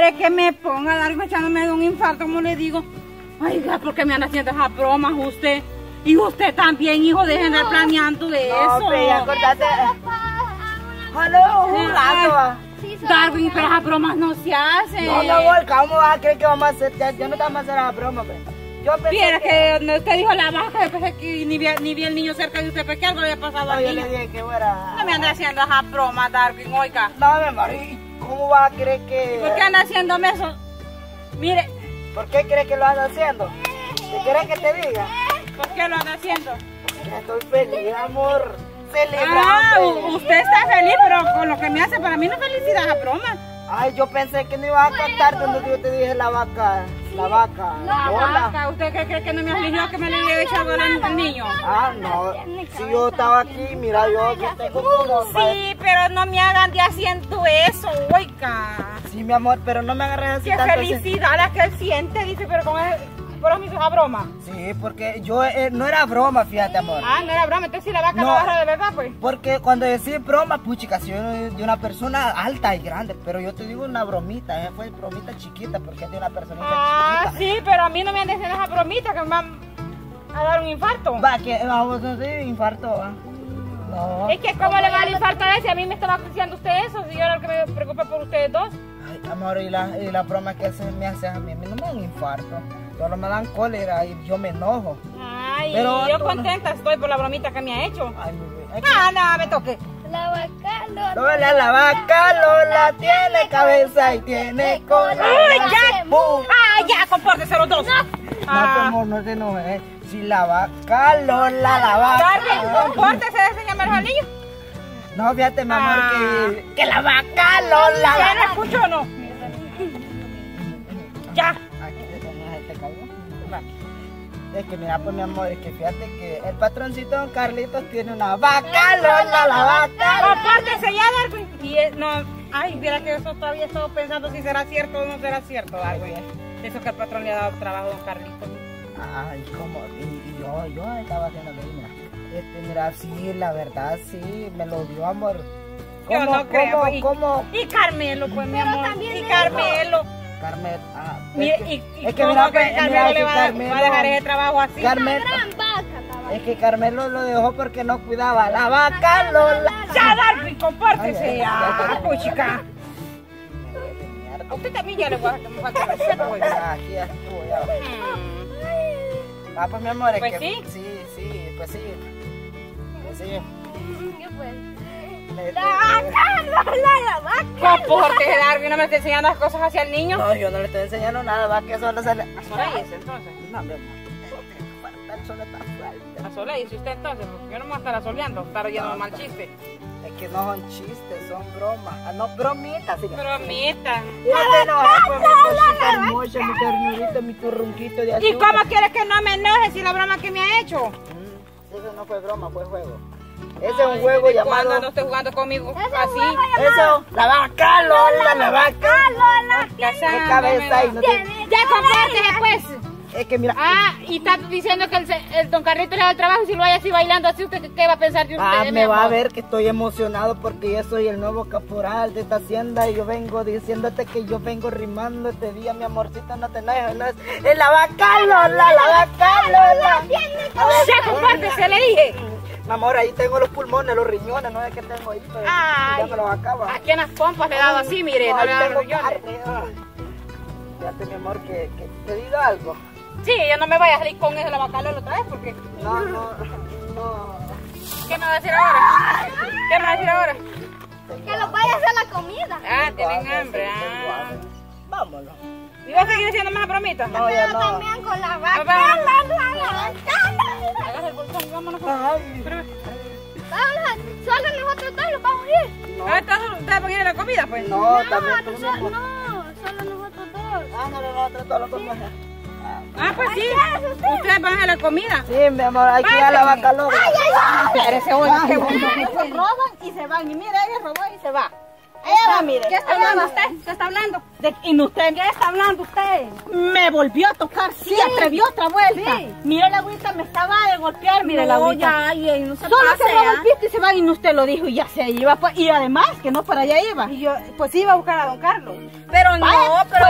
quiere que me ponga a dar echándome de un infarto? Como le digo, oiga, ¿por qué me anda haciendo esas bromas usted? Y usted también, hijo, dejen de estar planeando eso. No, pero acordate. Hola, jugando. Darwin, pero esas bromas no se hacen. No, mi amor, ¿cómo vas a creer que vamos a hacer? Yo no te vamos a hacer esa broma, pues. Yo pensé Mira que donde usted dijo la vaca, yo pensé que ni vi el niño cerca de usted, porque algo le había pasado no, yo aquí. le dije que fuera. No me anda haciendo esas bromas, Darwin, oiga. No, mi amor, ¿y cómo vas a creer que...? ¿Por qué anda haciéndome eso? Mire. ¿Por qué crees que lo anda haciendo? ¿Qué quieres que te diga? ¿Por qué lo anda haciendo? Porque estoy feliz, amor. Celebrando. Usted está feliz, pero con lo que me hace, para mí no es felicidad esa broma. Ay, yo pensé que no ibas a contar cuando yo te dije la vaca. La vaca. La vaca. ¿Usted cree que no me afligió que me le había echado al niño? Ah, no. Si yo estaba aquí, mira, yo tengo como... Sí, pero no me hagan de haciendo eso, oiga. Sí, mi amor, pero no me agarres así qué tanto. Felicidad la que él siente, dice, pero con él... ¿Pero me hizo esa broma? Sí, porque yo no era broma, fíjate, amor. Ah, no era broma, entonces si la vaca no agarra de verdad, pues. Porque cuando decís broma, puchica, si yo de una persona alta y grande, pero yo te digo una bromita, fue bromita chiquita, porque es de una personita chiquita. Sí, pero a mí no me han diciendo esa bromita que me van a dar un infarto. Va, que vamos a decir infarto, ¿va? No. Es que cómo le va a dar infarto a ese, a mí me estaba diciendo usted eso, si yo era el que me preocupa por ustedes dos. Ay, amor, y la broma que me hace a mí no me dan infarto. Solo me dan cólera y yo me enojo. Ay, pero yo contenta estoy por la bromita que me ha hecho. Ay, mi bebé. No, me toque. La vaca Lola. Lola, la vaca Lola tiene cabeza y tiene cola. ¡Ay, ya! ¡Ay, ya! ¡Compórtese los dos! No, tu amor, no te enojes. Si la vaca Lola, la vaca... Darwin, compórtese, enséñame los anillos. No, fíjate, mi amor, que la vaca Lola... ¿Ya no escucho o no? Ya. Es que mira, pues mi amor, es que fíjate que el patroncito don Carlitos tiene una vaca Lola, la vaca. Compórtese ya, Darwin. Y no, ay, mira que eso todavía he estado pensando si será cierto o no será cierto, Darwin. Eso que el patrón le ha dado trabajo a don Carlitos. Ay, ¿cómo? Y yo estaba haciendo lo mismo. Mira, sí, la verdad, sí, me lo dio, amor. Yo no creo. ¿Cómo? Y Carmelo, pues, mi amor. Y Carmelo. Carmelo, es que mira, Carmelo le va a dejar ese trabajo así. Carmelo, es que Carmelo lo dejó porque no cuidaba la vaca Lola. Ya, Darwin, compórtese. Puchica. A usted también ya le voy a faltar respeto, güey. Aquí estuvo ya. Ah, pues mi amor, es pues que sí. Sí, pues sí. Pues sí. ¿Qué fue? La vaca. Compórtese, Darwin, no me esté enseñando las cosas hacia el niño. No, yo no le estoy enseñando nada, va que solo sale. A Soleil, entonces. No, mi amor. El sol está fuerte. A Soleil, si usted entonces, porque yo no me voy a estar asoleando, estar oyendo mal chiste. Es que no son chistes, son bromas. Ah, no, bromitas. Sí. Bromita. Fíjate, no, pues mi cosita hermosa, mi ternurito, mi turrunquito de azúcar. ¿Y cómo quieres que no me enoje si la broma que me ha hecho? Eso no fue broma, fue juego. Ese es un juego llamado... Cuando no esté jugando conmigo así. Eso, la vaca Lola, la vaca Lola. De cabeza y no te... Ya compórtese, pues. Es que mira... Y está diciendo que el don Carlito le da el trabajo y si lo hay así bailando así, ¿usted qué va a pensar de usted? me va a ver que estoy emocionado porque yo soy el nuevo caporal de esta hacienda y yo vengo diciéndote que yo vengo rimando este día, mi amorcito, no te enojes, no es la vaca Lola, la vaca Lola. Ya compórtese, le dije. Mi amor, ahí tengo los pulmones, los riñones, no es que tengo ahí, pero ya me los acaba. Aquí en las pompas le he dado así, mire, no le he dado los riñones. Fíjate, mi amor, que te diga algo. Sí, yo no me vaya a salir con eso de la vaca Lola otra vez porque... No. ¿Qué me va a decir ahora? ¿Qué me va a decir ahora? Que los vaya a hacer la comida. Tienen hambre. Vámonos. ¿Y vas a seguir haciendo más bromitas? No, ya no. También con la vaca. Agarra el bolsón, vámonos. Ay. Solo nosotros dos los vamos a ir. ¿Ustedes van a ir a la comida, pues? No, también tú solo mismo. nosotros dos. No, nosotros todos los comemos. Pues sí. Ustedes van a la comida. Sí, mi amor, hay que ir a la vaca Lola. Espérese, oiga, qué bueno. Se roban y se van. Y mira, ella robó y se va. Ella va, mire. ¿Qué está hablando usted? ¿Qué está hablando? ¿Y usted qué está hablando usted? Me volvió a tocar, sí, atrevió otra vuelta. Sí. Mire, la agüita me estaba de golpear, mire la agüita. No se solo se roba el pito y se va y usted lo dijo y ya se iba. Y además, que no para allá iba. Y yo, pues iba a buscar a don Carlos. Pero no, pero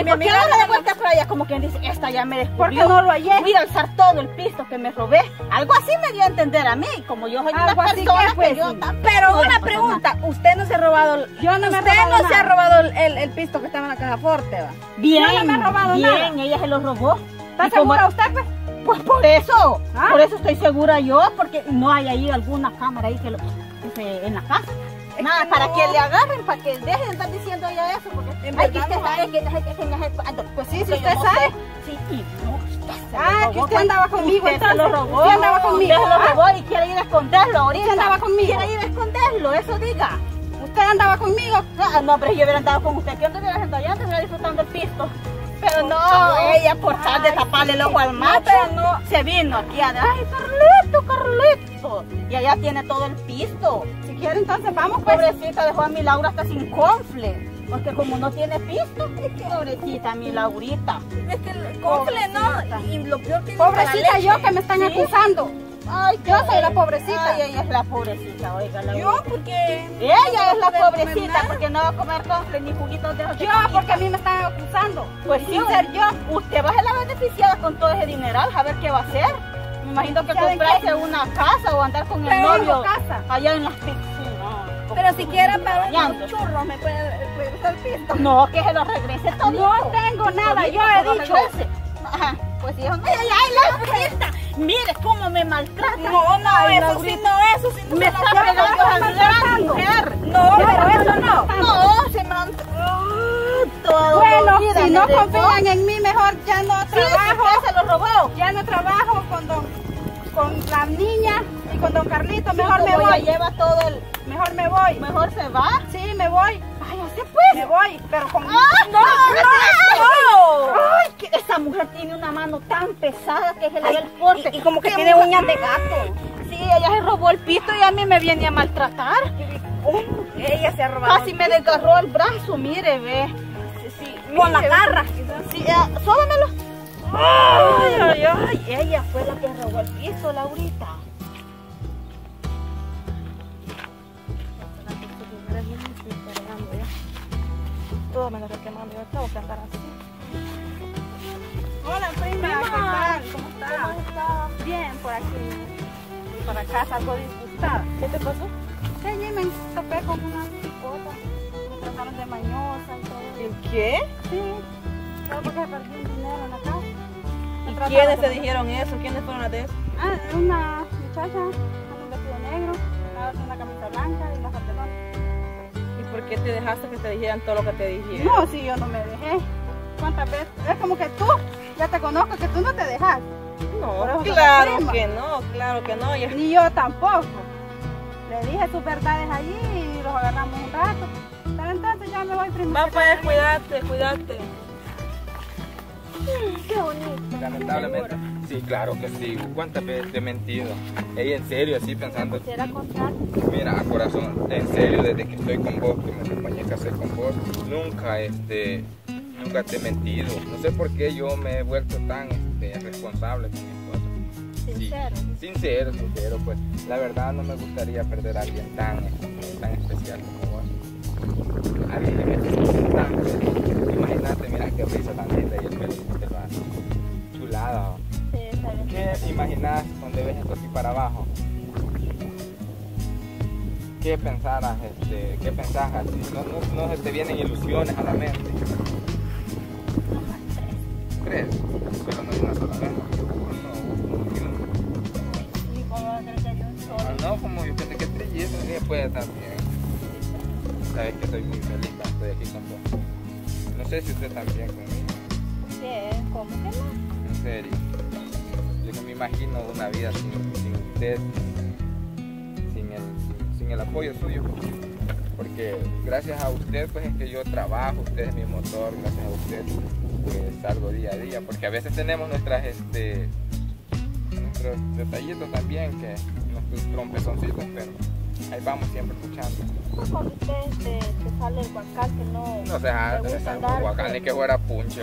mi amiga no de vuelta para allá, como quien dice, esta ya me descubrió. ¿Por qué no lo hallé? Voy a alzar todo el pisto que me robé. Algo así me dio a entender a mí, como yo soy una persona que yo también. Pero una pregunta, usted no se ha robado, usted no se ha robado el pisto que estaba en la caja fuerte, ¿va? Bien, yo no me he robado nada. Bien, ella se lo robó. ¿Está segura usted, pues? Pues por eso estoy segura yo, porque no hay ahí alguna cámara ahí en la casa. Nada, para que le agarren, para que dejen de estar diciendo ella eso, porque hay que usted sabe que pues sí, si usted sabe. Sí, que usted andaba conmigo, usted se lo robó. Usted andaba conmigo. Usted se lo robó y quiere ir a esconderlo ahorita. Usted andaba conmigo. Quiere ir a esconderlo, eso diga. ¿Usted andaba conmigo? No, pero yo hubiera andado con usted. ¿Qué anduviera haciendo allá? Anduviera disfrutando el pisto. Pero no, ella por tal de taparle el ojo al macho, se vino aquí a decir, ay, Carlito. Y allá tiene todo el pisto. Si quiere entonces vamos, pues. Pobrecita, dejó a mi Laura hasta sin confle. Porque como no tiene pisto, pobrecita mi Laurita. Es que el confle no, y lo peor que pobrecita yo que me están acusando. Ay, yo soy la pobrecita. Ay, ella es la pobrecita, oiga. Yo porque... Ella es la pobrecita porque no va a comer confle ni juguitos de... Yo porque a mí me están acusando. Pues sin ser yo. Usted va a ser la beneficiada con todo ese dineral, a ver qué va a hacer. Me imagino que comprarse una casa o andar con el novio allá en las piscinas. Pero si quiere para unos churros me puede usar el pisto. No, que se lo regrese todo. No tengo nada, yo he dicho. Ajá, pues hijo, mire cómo me maltrata. No, eso sí no. Me está pegando a la mujer. No, pero eso no. No, se me todo. Bueno, si no confían en mí, mejor ya no trabajo. Sí, se lo robó. Ya no trabajo con la niña y con don Carlito. Mejor me voy. Lleva todo el... Mejor me voy. ¿Mejor se va? Sí, me voy. Váyase pues. Me voy, pero con... ¡No! ¡Ay, que esa mujer tiene una mano tan pesada que se le ve el corte! Y como que tiene uñas de gato. Sí, ella se robó el pito y a mí me viene a maltratar. Ella se ha robado. Casi me desgarró el brazo, mire, ve. Sí, con la garra. Sí, sóbamelo. Ay, ella fue la que robó el piso, Laurita. Todo me lo requemando, yo tengo que andar así. Hola prima, ¿qué tal? ¿Cómo estás? Bien, por aquí. Y por acá salgo disgustada. ¿Qué te pasó? Sí, allí me topé con una picota. Me trataron de mañosa y todo. ¿Y qué? Sí, creo porque perdí un dinero en la casa. ¿Y quiénes te dijeron eso? ¿Quiénes fueron las de eso? Una muchacha con un vestido negro, una camisa blanca y una pantalón. ¿Por qué te dejaste que te dijeran todo lo que te dijeron? No, si yo no me dejé. ¿Cuántas veces? Es como que tú, ya te conozco, que tú no te dejas. No, claro que no. Ni yo tampoco. Le dije sus verdades allí y los agarramos un rato. Pero entonces ya me voy primero. Va pues, cuídate. Qué bonito. Lamentablemente. Sí, claro que sí. ¿Cuántas veces te he mentido? Ella en serio, así pensando. Quisiera contar. Mira, corazón, en serio, desde que estoy con vos, que me acompañé a casar con vos, nunca te he mentido. No sé por qué yo me he vuelto tan responsable con mi esposa. Sincero. Sí, sincero, pues. La verdad no me gustaría perder a alguien tan especial como vos. Alguien que me esté tan feliz. Imagínate, mira qué risa tan linda y el pelo que lo hace. Chulada. ¿Qué imaginas donde ves esto así para abajo? ¿Qué pensaras, qué pensás así? No se te vienen ilusiones a la mente. ¿Crees? Pero no es una sola vez. No, como yo pensé que trillito, puede estar bien. Sabes que estoy muy feliz cuando estoy aquí con vos. No sé si usted también conmigo. ¿Qué? ¿Cómo que no? En serio. Yo no me imagino una vida sin usted, sin el apoyo suyo. Porque gracias a usted pues es que yo trabajo, usted es mi motor, gracias a usted pues salgo día a día. Porque a veces tenemos nuestros detallitos también, que nuestros trompezoncitos, pero ahí vamos siempre escuchando. Cuando usted te sale el guacal que no se salga el guacal ni que fuera puncho.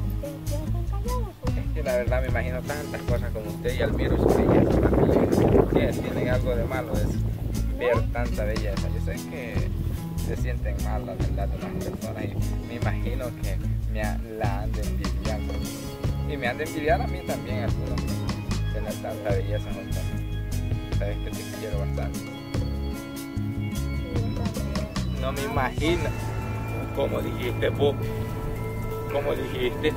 Es que la verdad me imagino tantas cosas como usted y admiro su belleza también. Que tienen algo de malo es ver tanta belleza. Yo sé que se sienten mal la verdad de las personas y me imagino que la han de envidiar. Y me han de envidiar a mí también algunos de la tanta belleza, ¿no? Sabes que te quiero bastante. No me imagino. ¿Cómo dijiste vos? ¿Cómo dijiste?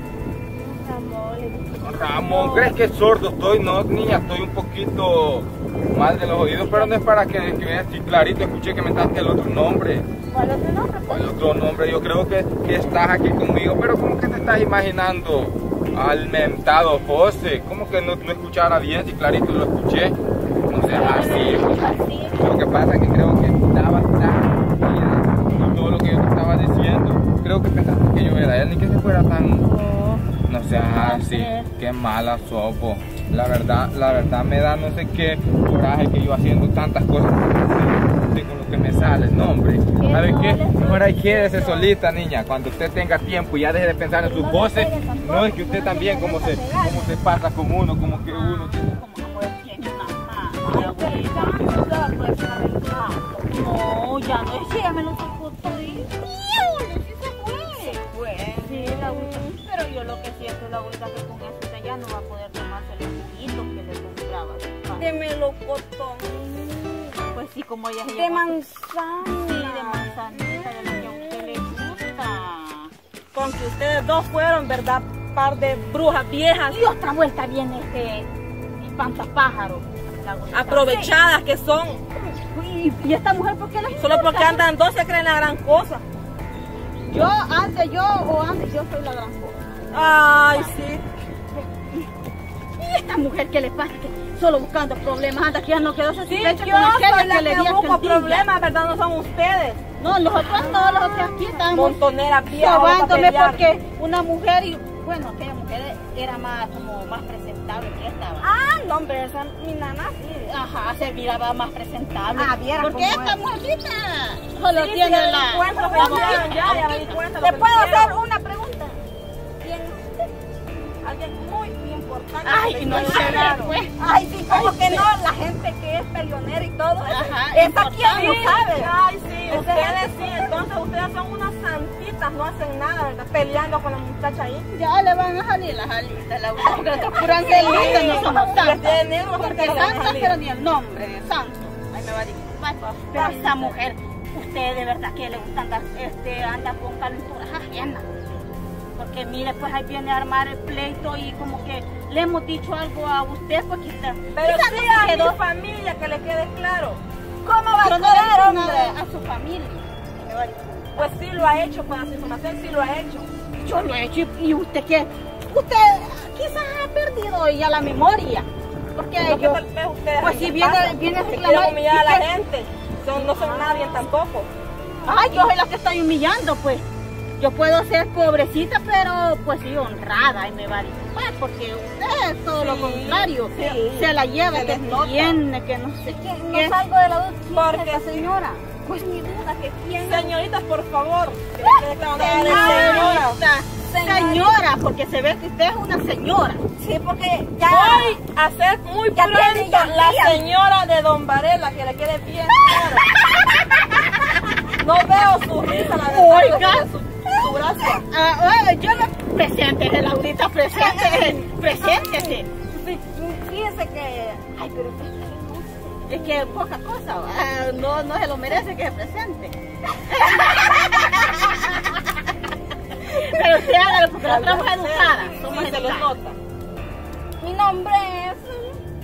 Ramón, ¿crees que sordo estoy? No, niña, estoy un poquito mal de los oídos, pero no es para que veas así clarito. Escuché que me daste el otro nombre. ¿Cuál otro nombre? ¿Cuál otro nombre? Yo creo que estás aquí conmigo, pero ¿cómo que te estás imaginando al mentado José? ¿Cómo que no escuchara bien si clarito lo escuché? No seas así. Lo que pasa es que creo que estabas tan bien y todo lo que yo te estaba diciendo, creo que pensaste que yo era él, ni que se fuera tan... No seas así, qué mala sopo. La verdad me da no sé qué coraje que yo haciendo tantas cosas con lo que me sale, no hombre. ¿Sabes qué? Mejor ahí quédese solita, niña. Cuando usted tenga tiempo y ya deje de pensar en sus voces, no es que usted también como se pasa con uno, como que uno... No, ya no es que ya me lo tocó todo. Sí, la agüita. Pero yo lo que siento es la agüita que con eso usted ya no va a poder tomarse los juguitos que le compraba. De melocotón. Pues sí, como ella se De llama. manzana. Sí, de manzanita, de la que a usted le gusta. Con que ustedes dos fueron, ¿verdad? Par de brujas viejas. Y otra vuelta viene espantapájaro. Aprovechadas que son. ¿Y esta mujer por qué la Solo porque andan dos se creen la gran cosa. Yo soy la gran cosa. Ay, sí. ¿Y esta mujer qué le pasa? Que solo buscando problemas, anda que ya no quedó Sí, satisfecha yo con aquella soy la que le que di busco aquel día. problemas, ¿verdad? No son ustedes. No, nosotros no, los otros aquí estamos Montoneras viejas. sobándome porque una mujer y bueno, aquella mujer era más presentable que estaba. Ah, no, hombre, esa mi nana sí. Ajá, se miraba más presentable. Ah, viera porque cómo esta es. mujercita solo Sí, tiene sí, la encuentro que boquita. ya me di cuenta lo ¿Le que puedo hicieron. hacer una pregunta? ¿Quién es usted? Alguien muy importante. Ay, que no me sé, quede claro. pues. Ay, sí, como Ay, que sí. no, la gente que es peleonera y todo eso. Ajá, Esa quién no importante. sabe. Ay, sí, ustedes sí, entonces ustedes son unas santitas, no hacen nada, ¿verdad? Peleando con la muchacha ahí. Ya le van a salir las alitas, la porque nosotros pura angelita, no somos santas. Tiene negro, Porque le van a santa, salir. pero ni el nombre de santo. Ahí me va a disculpar. Pero esa mujer, usted de verdad que le gusta andar, anda con calenturas ajenas. Porque mire, pues ahí viene a armar el pleito y como que le hemos dicho algo a usted, porque está. Pero quizás sí no se a quedó. mi familia, que le quede claro. ¿Cómo va a Yo no querer, le he dicho hombre, nada. a su familia? Me va a disculpar. Pues sí lo ha hecho, para su información sí lo ha hecho. Yo lo he hecho y usted qué, usted quizás ha perdido ya la memoria. Porque Lo que yo, tal vez ustedes pues si viene a que quieren reclamar. humillar a ¿y la qué? gente. No son nadie tampoco. Ay, yo soy la que estoy humillando, pues. Yo puedo ser pobrecita, pero pues sí, honrada, y me va a disculpar, porque usted es todo lo Sí, contrario. sí. Se la lleva, Se que les nota. viene, que no sé No qué. salgo de la duda. Porque esta señora, Pues mi duda, que quién. señorita, por favor. Que le quede claro, nada de señora. Señora, porque se ve que usted es una señora. Sí, porque ya voy a ser muy Ya pronto tiene, ya la tiene. señora de Don Varela, que le quede bien claro. No veo su risa, la verdad. Oiga. Su gracia. Yo no preséntese, Laurita, preséntese. Sí, fíjese que... Ay, pero Es que poca cosa, no se lo merece que se presente. Pero usted hágalo porque nosotros somos educadas. Somos sí, se les educadas. nota. Mi nombre es